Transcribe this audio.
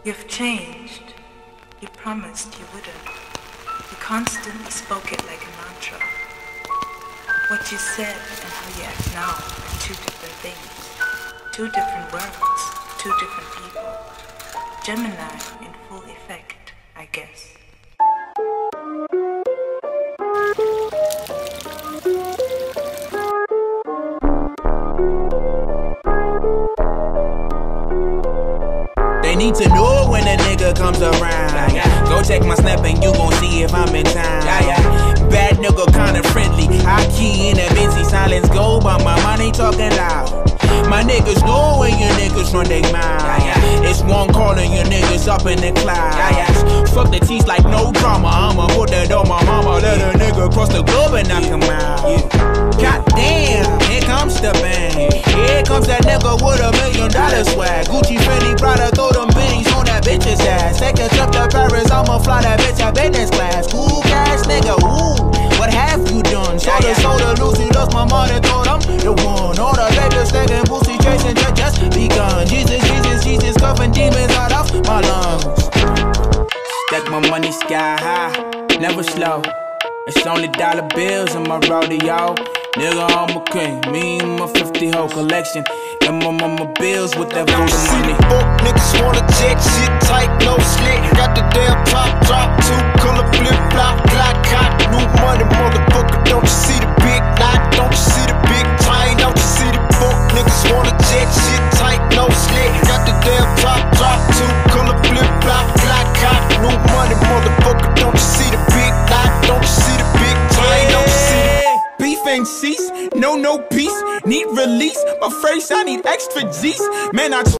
You've changed. You promised you wouldn't. You constantly spoke it like a mantra. What you said and how you act now are two different things. Two different worlds, two different people. Gemini in full effect, I guess. They need to know when a nigga comes around. Go check my snap and you gon' see if I'm in town. Bad nigga kinda friendly. High key in a busy silence go, but my mind ain't talking loud. My niggas know when your niggas run they mouth. It's one calling your niggas up in the clouds. Fuck the teeth like no drama. I'ma put that on my mama. Let a nigga cross the globe and knock him out. Goddamn, here comes the bang. Here comes that nigga with $1 million swag. Gucci, Fendi, Prada, throw them bitties on that bitch's ass. Take a trip to Paris, I'ma fly that bitch at business class. Cool cash nigga, ooh, what have you done? Soda, Lucy, lost my money, thought I'm the one. All the labels taking pussy, chasing just begun. Jesus, coughing demons out of my lungs. Stack my money sky high, never slow. It's only dollar bills in my rodeo. Nigga, I'm a king, me and my 50 whole collection. And my mama bills with that voodoo money. Fuck niggas wanna check shit tight, no slick. Got the damn top drop, two color flip flop, Glock hot, new money, motherfucker. Don't you see the big knot? Don't you see the big chain? Don't you see the fuck niggas wanna check shit tight, no slick. Got the damn top drop, two color flip flop, Glock hot, new money, motherfucker. Don't you see the big knot? Don't you see the big chain? Don't you see the beef ain't cease, no peace, need release. My face, I need extra G's. Man, I